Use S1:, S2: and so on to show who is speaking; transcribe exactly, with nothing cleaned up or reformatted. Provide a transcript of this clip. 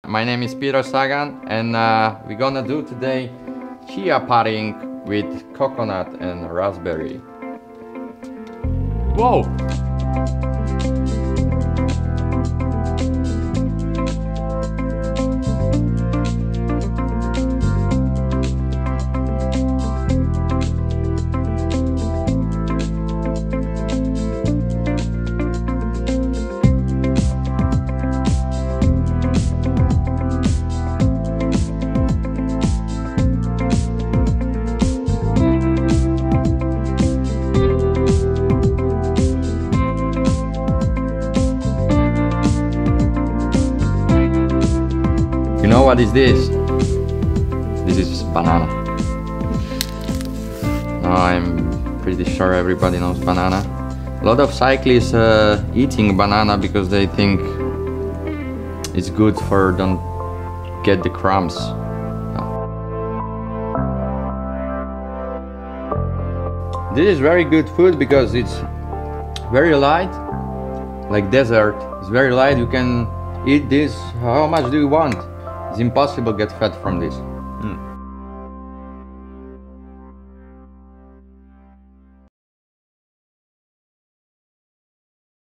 S1: my name is Peter Sagan, and uh, we're gonna do today chia pudding with coconut and raspberry. Whoa! You know what is this? This is banana. Now I'm pretty sure everybody knows banana. A lot of cyclists uh, eating banana because they think it's good for don't get the crumbs. This is very good food because it's very light, like dessert. It's very light. You can eat this. How much do you want? It's impossible to get fat from this.